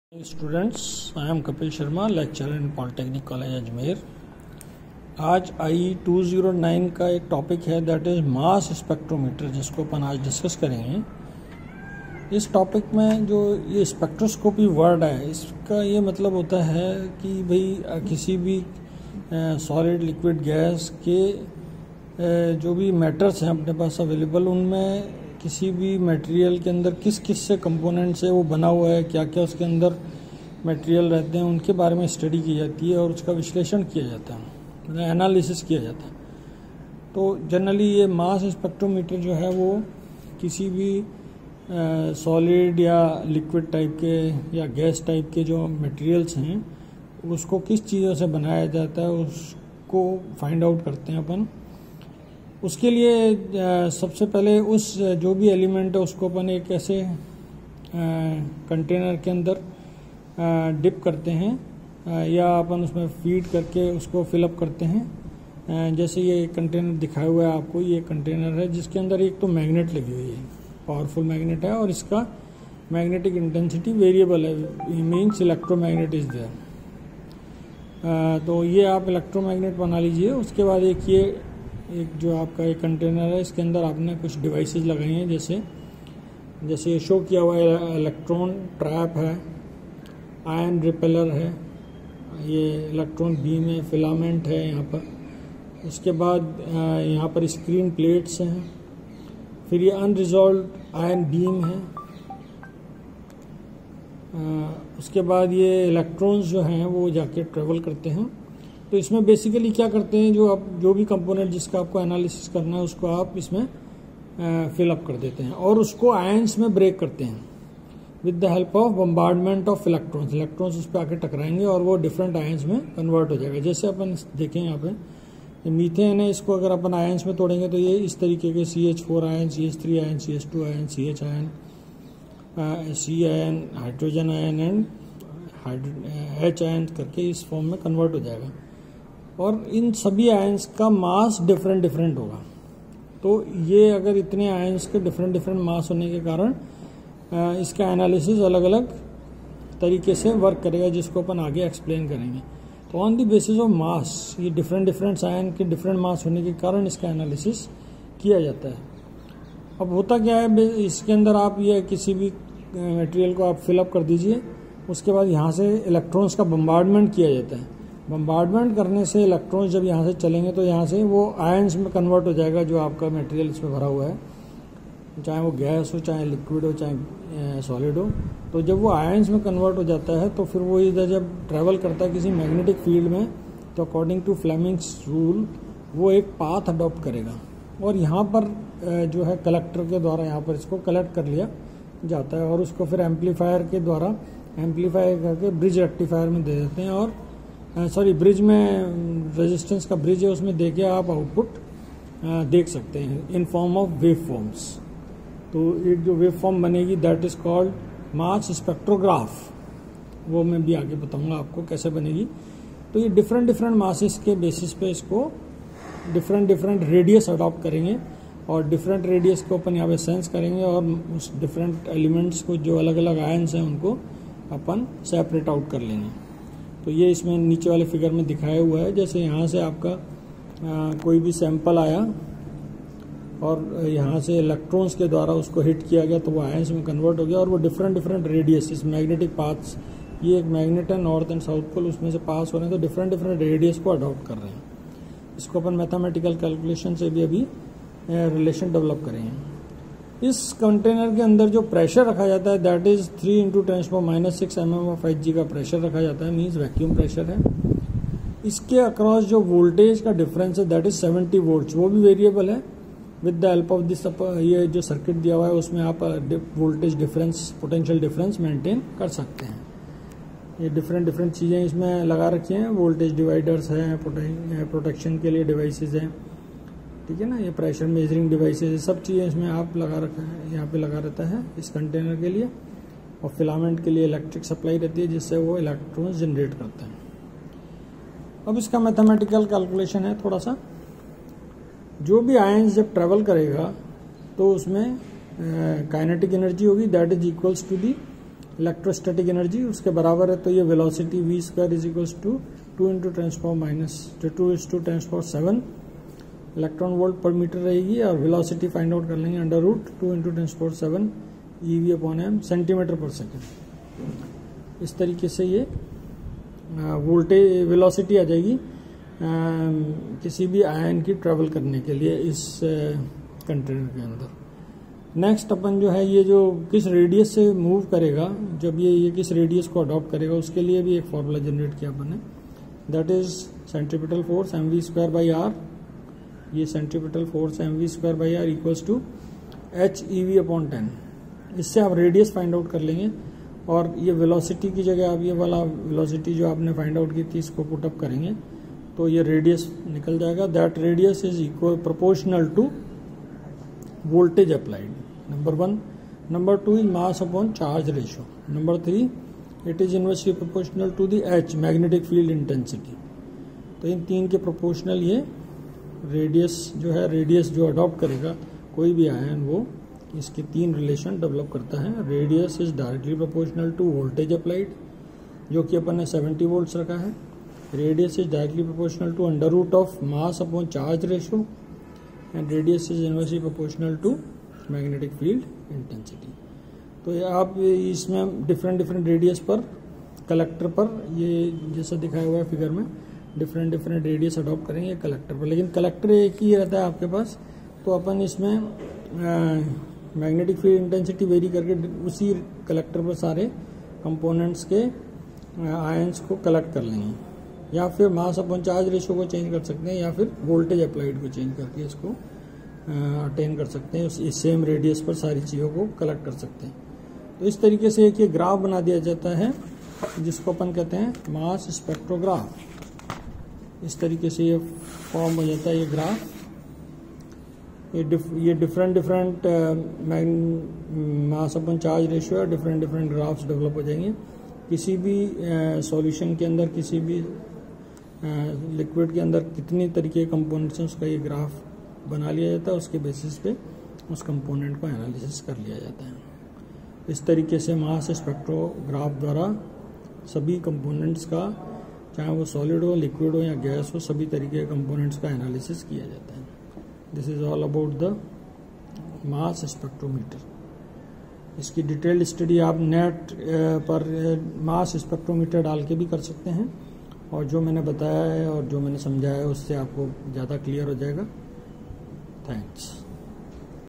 Students, I am Kapil Sharma, lecturer in polytechnic college Ajmer. आज I 209 का एक टॉपिक है दैट इज़ मास स्पेक्ट्रोमीटर, जिसको अपन आज डिस्कस करेंगे। इस टॉपिक में जो ये स्पेक्ट्रोस्कोपी वर्ड है, इसका ये मतलब होता है कि भाई किसी भी सॉलिड लिक्विड गैस के जो भी मैटर्स हैं अपने पास अवेलेबल, उनमें किसी भी मटेरियल के अंदर किस किस से कंपोनेंट से वो बना हुआ है, क्या क्या उसके अंदर मटेरियल रहते हैं, उनके बारे में स्टडी की जाती है और उसका विश्लेषण किया जाता है, मतलब एनालिसिस किया जाता है। तो जनरली ये मास स्पेक्ट्रोमीटर जो है वो किसी भी सॉलिड या लिक्विड टाइप के या गैस टाइप के जो मटेरियल्स हैं उसको किस चीज़ों से बनाया जाता है उसको फाइंड आउट करते हैं अपन। उसके लिए सबसे पहले उस जो भी एलिमेंट है उसको अपन एक ऐसे कंटेनर के अंदर डिप करते हैं या अपन उसमें फीड करके उसको फिलअप करते हैं। जैसे ये कंटेनर दिखाया हुआ है आपको, ये कंटेनर है जिसके अंदर एक तो मैग्नेट लगी हुई है, पावरफुल मैग्नेट है, और इसका मैग्नेटिक इंटेंसिटी वेरिएबल है, मीन्स इलेक्ट्रोमैग्नेट इज देयर। तो ये आप इलेक्ट्रोमैग्नेट बना लीजिए। उसके बाद एक जो आपका एक कंटेनर है, इसके अंदर आपने कुछ डिवाइसेस लगाई हैं, जैसे ये शो किया हुआ है, इलेक्ट्रॉन ट्रैप है, आयन रिपेलर है, ये इलेक्ट्रॉन बीम है, फिलामेंट है यहाँ पर। उसके बाद यहाँ पर स्क्रीन प्लेट्स हैं, फिर ये अनरिजॉल्व्ड आयन बीम है। उसके बाद ये इलेक्ट्रॉन्स जो हैं वो जाके ट्रेवल करते हैं। तो इसमें बेसिकली क्या करते हैं, जो भी कंपोनेंट जिसका आपको एनालिसिस करना है उसको आप इसमें फिलअप कर देते हैं और उसको आयंस में ब्रेक करते हैं with the help of bombardment of electrons. Electrons उस पर आके टकराएंगे और वो डिफरेंट आयंस में कन्वर्ट हो जाएगा। जैसे अपन देखें यहाँ पे मीथेन है, इसको अगर अपन आयंस में तोड़ेंगे तो ये इस तरीके के CH4 ion, CH3 ion, CH2 ion, CH ion, C ion, hydrogen ion and H ion करके इस फॉर्म में कन्वर्ट हो जाएगा। और इन सभी आयंस का मास डिफरेंट होगा। तो ये अगर इतने आयंस के डिफरेंट मास होने के कारण इसका एनालिसिस अलग अलग तरीके से वर्क करेगा, जिसको अपन आगे एक्सप्लेन करेंगे। तो on the basis of mass, ये डिफरेंट आयन के डिफरेंट मास होने के कारण इसका एनालिसिस किया जाता है। अब होता क्या है, इसके अंदर आप ये किसी भी मटेरियल को आप फिलअप कर दीजिए, उसके बाद यहाँ से इलेक्ट्रॉन्स का बम्बार्डमेंट किया जाता है। बम्बार्डमेंट करने से इलेक्ट्रॉन्स जब यहाँ से चलेंगे तो यहाँ से वो आयंस में कन्वर्ट हो जाएगा, जो आपका मटेरियल इसमें भरा हुआ है, चाहे वो गैस हो, चाहे लिक्विड हो, चाहे सॉलिड हो। तो जब वो आयंस में कन्वर्ट हो जाता है तो फिर वो इधर जब ट्रैवल करता है किसी मैग्नेटिक फील्ड में, तो अकॉर्डिंग टू फ्लेमिंग्स रूल वो एक पाथ अडॉप्ट करेगा और यहाँ पर जो है कलेक्टर के द्वारा यहाँ पर इसको कलेक्ट कर लिया जाता है और उसको फिर एम्पलीफायर के द्वारा एम्पलीफाई करके ब्रिज रेक्टिफायर में दे देते हैं। और ब्रिज में रेजिस्टेंस का ब्रिज है, उसमें देके आप आउटपुट देख सकते हैं in form of wave forms. तो एक जो वेव फॉर्म बनेगी that is called mass spectrograph, वो मैं भी आगे बताऊंगा आपको कैसे बनेगी। तो ये डिफरेंट मासेस के बेसिस पे इसको डिफरेंट रेडियस अडॉप्ट करेंगे और डिफरेंट रेडियस को अपन यहाँ पे सेंस करेंगे और उस डिफरेंट एलिमेंट्स को जो अलग अलग आयंस हैं उनको अपन सेपरेट आउट कर लेंगे। तो ये इसमें नीचे वाले फिगर में दिखाया हुआ है। जैसे यहाँ से आपका कोई भी सैंपल आया और यहाँ से इलेक्ट्रॉन्स के द्वारा उसको हिट किया गया तो वो आयंस में कन्वर्ट हो गया और वो डिफरेंट रेडियस, इस मैग्नेटिक पाथ्स, ये एक मैग्नेट है नॉर्थ एंड साउथ पोल, उसमें से पास हो रहे हैं, तो डिफरेंट रेडियस को अडॉप्ट कर रहे हैं। इसको अपन मैथमेटिकल कैलकुलेशन से भी अभी रिलेशन डेवलप करेंगे। इस कंटेनर के अंदर जो प्रेशर रखा जाता है that is 3 × 10⁻⁶ mm of Hg का प्रेशर रखा जाता है, मीन्स वैक्यूम प्रेशर है। इसके अक्रॉस जो वोल्टेज का डिफरेंस है दैट इज 70 वोल्ट्स, वो भी वेरिएबल है। With the help of this ये जो सर्किट दिया हुआ है उसमें आप voltage difference, potential difference maintain कर सकते हैं। ये डिफरेंट चीज़ें इसमें लगा रखी हैं, वोल्टेज डिवाइडर्स हैं, प्रोटेक्शन के लिए डिवाइसेस हैं, ठीक है ना, ये प्रेशर मेजरिंग डिवाइसेस, सब चीज़ें इसमें आप लगा रखा है, यहाँ पे लगा रहता है इस कंटेनर के लिए। और फिलामेंट के लिए इलेक्ट्रिक सप्लाई रहती है जिससे वो इलेक्ट्रॉन्स जनरेट करता है। अब इसका मैथमेटिकल कैलकुलेशन है थोड़ा सा। जो भी आयंस जब ट्रेवल करेगा तो उसमें काइनेटिक एनर्जी होगी that is equals to the electrostatic energy उसके बराबर है, तो ये velocity v square is equals to 2 × 10⁻⁷ electron volt पर मीटर रहेगी, और वेलोसिटी फाइंड आउट कर लेंगे √2 × 10⁻⁷ eV/m सेंटीमीटर पर सेकेंड। इस तरीके से ये वोल्टेज वेलोसिटी आ जाएगी किसी भी आयन की ट्रेवल करने के लिए इस कंटेनर के अंदर। नेक्स्ट अपन जो है ये जो किस रेडियस से मूव करेगा, जब ये किस रेडियस को अडॉप्ट करेगा, उसके लिए भी एक फॉर्मूला जनरेट किया अपन ने, that is centripetal force mv²/r। ये centripetal force mv²/r equals to HeV/10। इससे आप रेडियस फाइंड आउट कर लेंगे, और ये वेलोसिटी की जगह आप ये वाला वेलोसिटी जो आपने फाइंड आउट की थी इसको पुटअप करेंगे तो ये रेडियस निकल जाएगा। That radius is equal proportional to voltage applied, number 1। Number 2 is mass upon charge ratio. Number 3 it is inversely proportional to the H magnetic field intensity. तो इन तीन के प्रोपोर्शनल ये रेडियस जो है, रेडियस जो अडॉप्ट करेगा कोई भी आयन, वो इसके तीन रिलेशन डेवलप करता है। Radius is directly proportional to voltage applied, जो कि अपन ने 70 वोल्ट्स रखा है। Radius is directly proportional to √of mass upon charge ratio, and radius is inversely proportional to magnetic field intensity. तो आप इसमें डिफरेंट रेडियस पर, कलेक्टर पर, ये जैसा दिखाया हुआ है फिगर में, डिफरेंट रेडियस अडॉप्ट करेंगे कलेक्टर पर, लेकिन कलेक्टर एक ही रहता है आपके पास। तो अपन इसमें मैग्नेटिक फील्ड इंटेंसिटी वेरी करके उसी कलेक्टर पर सारे कंपोनेंट्स के आयंस को कलेक्ट कर लेंगे, या फिर मास अपॉन चार्ज रेशियो को चेंज कर सकते हैं, या फिर वोल्टेज अप्लाइड को चेंज करके इसको अटेन कर सकते हैं। इस सेम रेडियस पर सारी चीज़ों को कलेक्ट कर सकते हैं। तो इस तरीके से एक ये ग्राफ बना दिया जाता है जिसको अपन कहते हैं मास स्पेक्ट्रोग्राफ। इस तरीके से ये फॉर्म हो जाता है ये ग्राफ। ये different mass upon charge ratio, different graphs develop हो जाएंगे। किसी भी सॉल्यूशन के अंदर, किसी भी लिक्विड के अंदर कितनी तरीके के कंपोनेंट्स हैं उसका ये ग्राफ बना लिया जाता है, उसके बेसिस पे उस कंपोनेंट को एनालिसिस कर लिया जाता है। इस तरीके से मास स्पेक्ट्रोग्राफ द्वारा सभी कंपोनेंट्स का, चाहे वो सॉलिड हो, लिक्विड हो या गैस हो, सभी तरीके के कंपोनेंट्स का एनालिसिस किया जाता है। This is all about the mass spectrometer. इसकी डिटेल्ड स्टडी आप नेट पर मास स्पेक्ट्रोमीटर डाल के भी कर सकते हैं, और जो मैंने बताया है और जो मैंने समझाया है उससे आपको ज़्यादा क्लियर हो जाएगा। थैंक्स।